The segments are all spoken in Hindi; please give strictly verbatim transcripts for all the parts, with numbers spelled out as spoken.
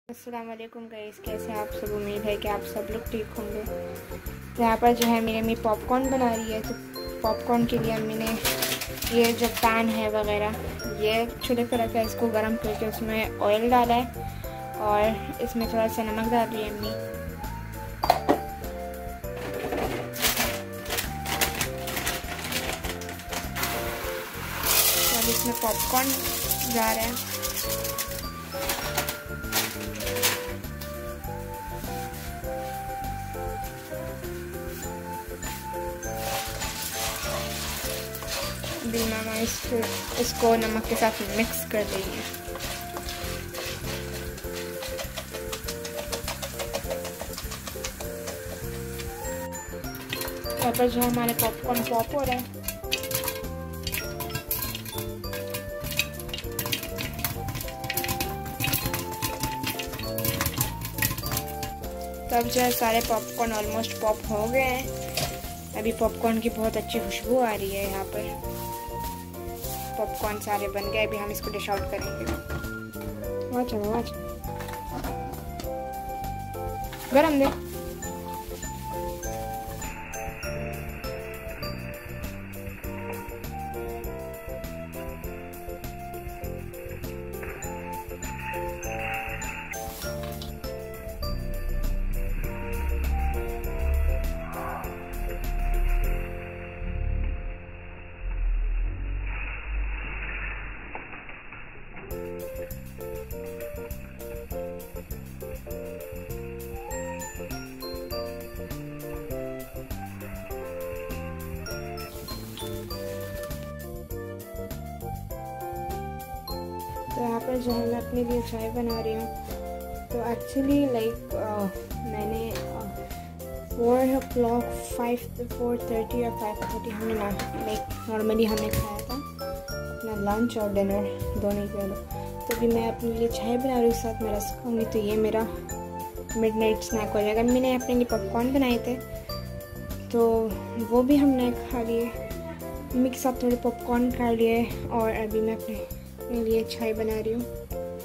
अस्सलाम वालेकुम गाइस, कैसे हैं आप सब। उम्मीद है कि आप सब लोग ठीक होंगे। यहाँ पर जो है मेरी अम्मी पॉपकॉर्न बना रही है, तो पॉपकॉर्न के लिए अम्मी ने ये जो पैन है वगैरह ये चूल्हे पर रखा है, इसको गर्म करके उसमें ऑयल डाला है और इसमें थोड़ा सा नमक डाल रही है अम्मी। और इसमें पॉपकॉर्न जा रहा है। अभी मामा इसको इसको नमक के साथ मिक्स कर देंगे। यहाँ पर जो हमारे पॉपकॉर्न पॉप हो रहे हैं। तब जो है सारे पॉपकॉर्न ऑलमोस्ट पॉप हो गए हैं। अभी पॉपकॉर्न की बहुत अच्छी खुशबू आ रही है। यहाँ पर पॉपकॉर्न सारे बन गए। अभी हम इसको डिश आउट करेंगे। वाच वाच गरम दे। तो यहाँ पर जो है मैं अपने लिए चाय बना रही हूँ। तो एक्चुअली लाइक मैंने four o'clock five four thirty या फाइव थर्टी हमने लाइक नॉर्मली हमने खाया था अपना लंच और डिनर दोनों के लोग। तो अभी मैं अपने लिए चाय बना रही हूँ, साथ में रस्क खाऊंगी। तो ये मेरा मिडनाइट स्नैक हो जाएगा। मैंने अपने लिए पॉपकॉर्न बनाए थे तो वो भी हमने खा लिए। मम्मी के साथ थोड़े पॉपकॉर्न खा लिए और अभी मैं अपने अपने लिए चाय बना रही हूँ।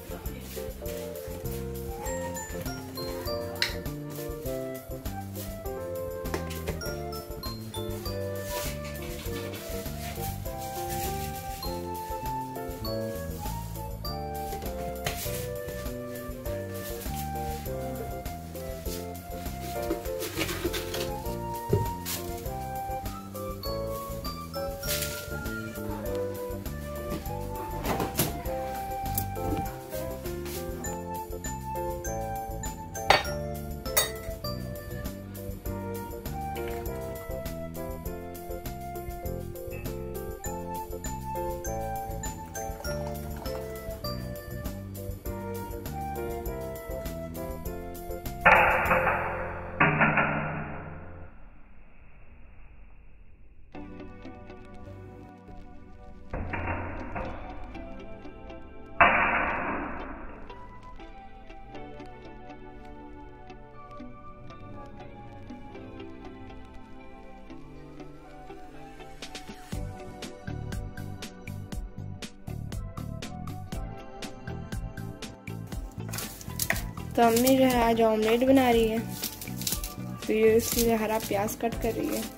तो अम्मी जो है आज ऑमलेट बना रही है, तो ये इसलिए हरा प्याज कट कर रही है।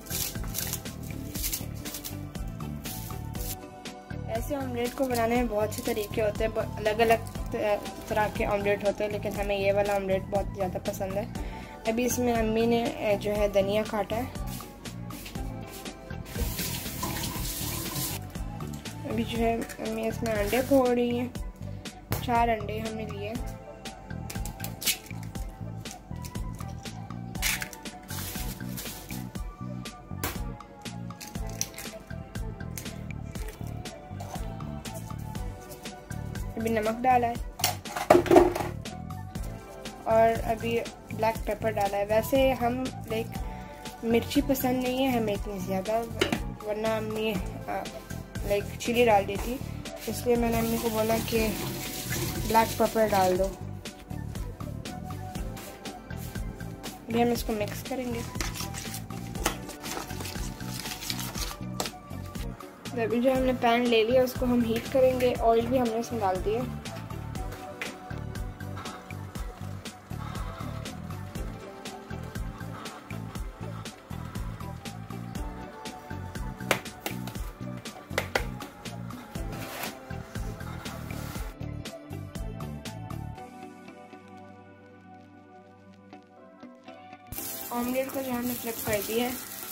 ऐसे ऑमलेट को बनाने में बहुत से तरीके होते हैं, अलग अलग तरह के ऑमलेट होते हैं, लेकिन हमें ये वाला ऑमलेट बहुत ज़्यादा पसंद है। अभी इसमें अम्मी ने जो है धनिया काटा है। अभी जो है अम्मी इसमें अंडे फोड़ रही हैं। चार अंडे हमने लिए। अभी नमक डाला है और अभी ब्लैक पेपर डाला है। वैसे हम लाइक मिर्ची पसंद नहीं है हमें इतनी ज़्यादा, वरना अम्मी लाइक चिली डाल दी थी, इसलिए मैंने अम्मी को बोला कि ब्लैक पेपर डाल दो। अभी हम इसको मिक्स करेंगे। अभी जो हमने पैन ले लिया उसको हम हीट करेंगे। ऑयल भी हमने इसमें डाल दिया। ऑमलेट को जो हमने फ्लिप कर दिया है।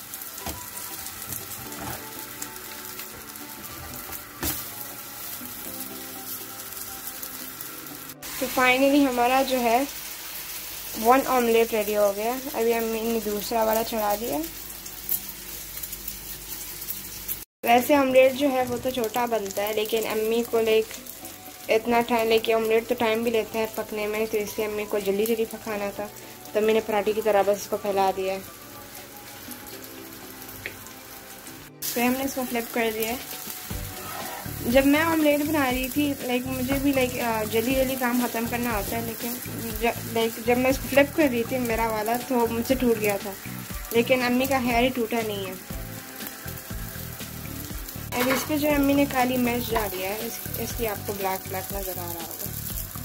तो फाइनली हमारा जो है वन ऑमलेट रेडी हो गया। अभी हमने दूसरा वाला चढ़ा दिया। वैसे ऑमलेट जो है वो तो छोटा बनता है, लेकिन अम्मी को लाइक इतना टाइम लेके ऑमलेट तो टाइम भी लेते हैं पकने में, तो इसलिए अम्मी को जल्दी जल्दी पकाना था, तो मैंने पराठे की तरह बस इसको फैला दिया है। फिर हमने इसको फ्लिप कर दिया है। जब मैं ऑमलेट बना रही थी लाइक मुझे भी लाइक जल्दी जल्दी काम ख़त्म करना होता है, लेकिन लाइक जब मैं इसको फ्लिप कर रही थी मेरा वाला तो मुझसे टूट गया था, लेकिन अम्मी का हेयर ही टूटा नहीं है। अब इस पर जो अम्मी ने काली मिर्च डाली है, इस, इसलिए आपको ब्लैक ब्लैक नज़र आ रहा होगा।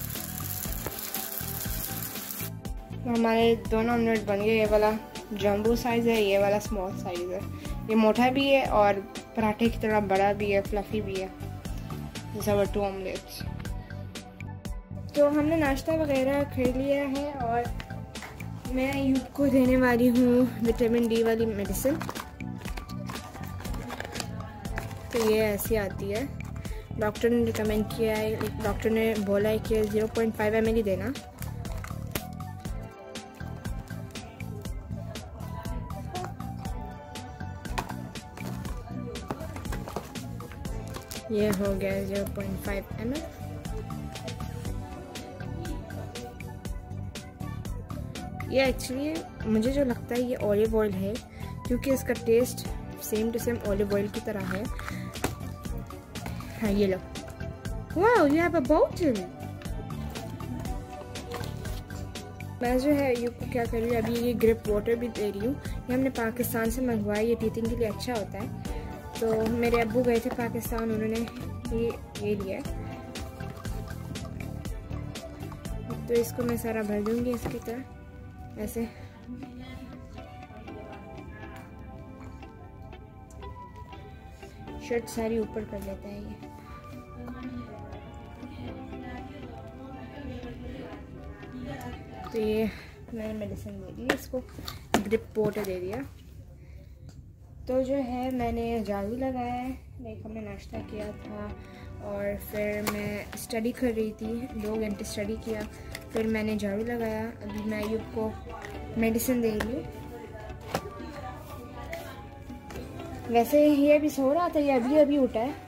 तो हमारे दोनों ऑमलेट बन गए। ये वाला जंबो साइज़ है, ये वाला स्मॉल साइज़ है। ये मोटा भी है और पराठे की तरह बड़ा भी है, फ्लफ़ी भी है। This our two omelettes. तो हमने नाश्ता वगैरह खरीद लिया है और मैं यूब को देने वाली हूँ विटामिन डी वाली मेडिसिन। तो ये ऐसी आती है, डॉक्टर ने रिकमेंड किया है, डॉक्टर ने बोला है कि zero point five M L ही देना। ये हो गया zero point five M L. ये एक्चुअली मुझे जो लगता है ये ऑलिव ऑयल है, क्योंकि इसका taste same to same olive oil की तरह है। हाँ ये लो, वाओ यू हैव अ बोतल। मैं जो है यू को क्या कर रही हूँ, अभी ये ग्रिप वाटर भी दे रही हूँ। ये हमने पाकिस्तान से मंगवाया, ये टीथिंग के लिए अच्छा होता है। तो मेरे अब्बू गए थे पाकिस्तान, उन्होंने ये ये लिया। तो इसको मैं सारा भर दूँगी इसकी तरह ऐसे। शर्ट सारी ऊपर कर लेता है ये। तो ये मैंने मेडिसिन दे दी, इसको ग्रिप वाटर दे दिया। तो जो है मैंने झाड़ू लगाया है, लाइक हमने नाश्ता किया था और फिर मैं स्टडी कर रही थी, दो घंटे स्टडी किया, फिर मैंने झाड़ू लगाया। अभी मैं अयूब को मेडिसिन दे रही हूँ। वैसे ये अभी सो रहा था, ये अभी अभी उठा है।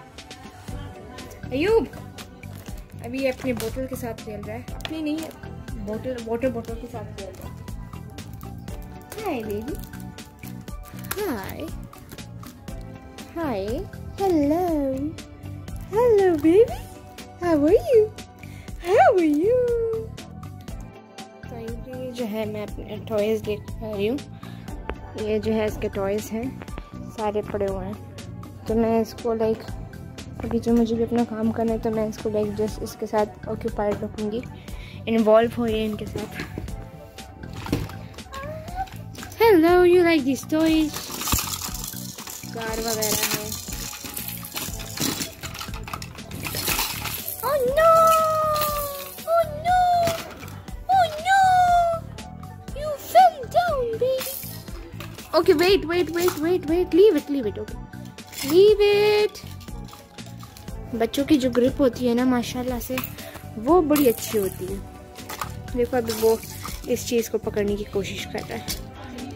अयूब अभी ये अपनी बोतल के साथ खेल रहा है, अपनी नहीं है, बोतल वाटर बोतल के साथ खेल रहा है। Hi baby, hi hi, hello hello baby, how are you, how are you. तो ये जो है मैं अपने टॉयज़ देख पा रही हूँ। ये जो है इसके टॉयज़ हैं, सारे पड़े हुए हैं। तो मैं इसको लाइक अभी जो मुझे भी अपना काम करना है, तो मैं इसको लाइक जस्ट इसके साथ ऑक्यूपाइड रखूँगी, इन्वॉल्व हो रही इनके साथ। Hello, you like this toys? Car वगैरह है। Oh no, oh no, oh no, you fell down baby. Okay wait wait wait wait wait, leave it leave it, okay leave it. बच्चों की जो ग्रिप होती है ना माशाल्लाह से, वो बड़ी अच्छी होती है। देखो अभी वो इस चीज़ को पकड़ने की कोशिश कर रहा है।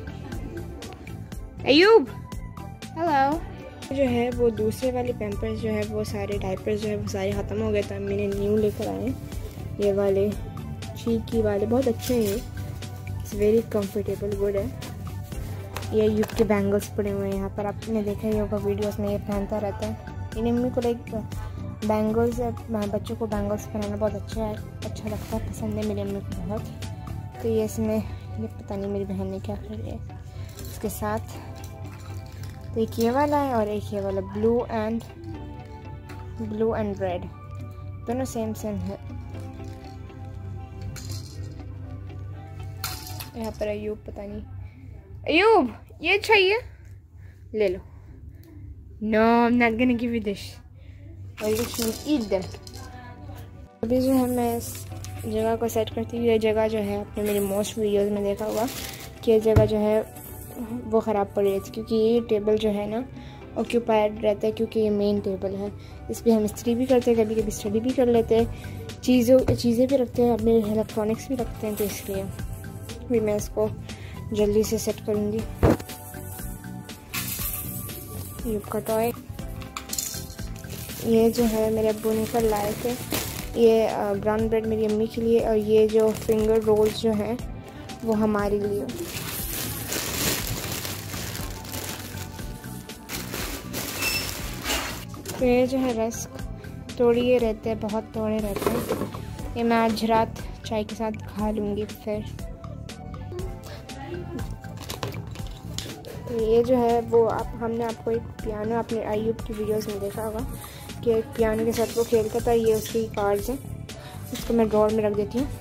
अयूब हेलो। जो है वो दूसरे वाले पैम्पर्स जो है वो सारे डायपर्स जो है वो सारे ख़त्म हो गए, तो मैंने न्यू लेकर आए। ये वाले चीकी वाले बहुत अच्छे हैं, इट्स वेरी कंफर्टेबल, गुड है। ये अयूब के बैंगल्स पड़े हुए हैं यहाँ पर, आपने देखा ही होगा वीडियोस में, ये पहनता रहता है। इन मम्मी को लाइक बैंगल्स, बच्चों को बैंगल्स पहनाना बहुत अच्छा है, अच्छा लगता है, पसंद है मेरी अम्मी को बहुत। तो ये इसमें ये पता नहीं मेरी बहन ने क्या कर लिया इसके साथ। तो एक ये वाला है और एक ये वाला, blue and blue and red, दोनों सेम सेम है। यहाँ पर अयूब पता नहीं, अयूब ये चाहिए ले लो। No, I'm not gonna give you this. Or you should eat them. अभी जो है मैं इस जगह को सेट करती हूँ। ये जगह जो है आपने मेरी मोस्ट वीडियोस में देखा होगा, कि ये जगह जो है वो ख़राब पड़ रही थी, क्योंकि ये टेबल जो है ना ऑक्यूपाइड रहता है, क्योंकि ये मेन टेबल है। इस पर हम इस्त्री भी करते हैं, कभी कभी स्टडी भी कर लेते हैं, चीज़ों चीज़ें भी रखते हैं, अपने इलेक्ट्रॉनिक्स भी रखते हैं। तो इसलिए भी मैं इसको जल्दी से सेट करूँगी। युब का टॉय, ये जो है मेरे अब्बू ने कल लाए थे, ये ब्राउन ब्रेड मेरी अम्मी के लिए, और ये जो फिंगर रोल्स जो हैं वो हमारे लिए। तो ये जो है रस्क तोड़िए रहते हैं, बहुत तोड़े रहते हैं। ये मैं आज रात चाय के साथ खा लूँगी। फिर तो ये जो है वो आप हमने आपको एक पियानो अपने अयूब की वीडियोस में देखा होगा कि एक पियानो के साथ वो खेलता था। ये उसकी कार्ड्स हैं, इसको मैं ड्रॉर में रख देती हूँ।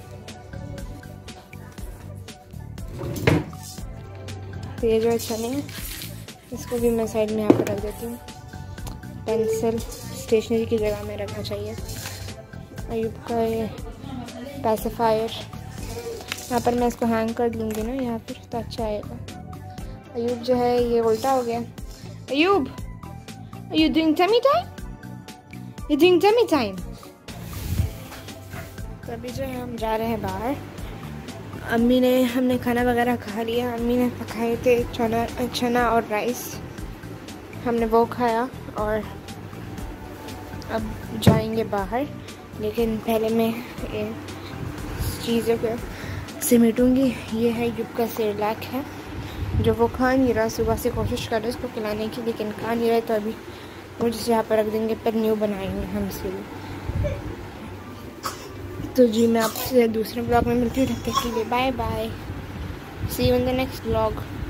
तो ये जो है चने हैं, इसको भी मैं साइड में यहाँ पर रख देती हूँ। पेंसिल स्टेशनरी की जगह में रखना चाहिए। अयूब का ये पैसिफायर, यहाँ पर मैं इसको हैंग कर लूँगी ना यहाँ पर, तो अच्छा आएगा। अयूब जो है ये उल्टा हो गया। Ayub, are you doing tummy time? You doing tummy time? तो अभी जो है हम जा रहे हैं बाहर। अम्मी ने हमने खाना वगैरह खा लिया। अम्मी ने पकाए थे चना चना और राइस, हमने वो खाया और अब जाएंगे बाहर। लेकिन पहले मैं ये चीज़ों को समेटूँगी। ये है युब का सेरेलैक है जो वो खा नहीं रहा। सुबह से कोशिश कर रहे उसको खिलाने की, लेकिन खा नहीं रहे। तो अभी वो जिस यहाँ पर रख देंगे, पर न्यू बनाएंगे हम इसके लिए। तो जी मैं आपसे दूसरे ब्लॉग में मिलती हूँ। तब तक के लिए bye bye, see you in the next blog.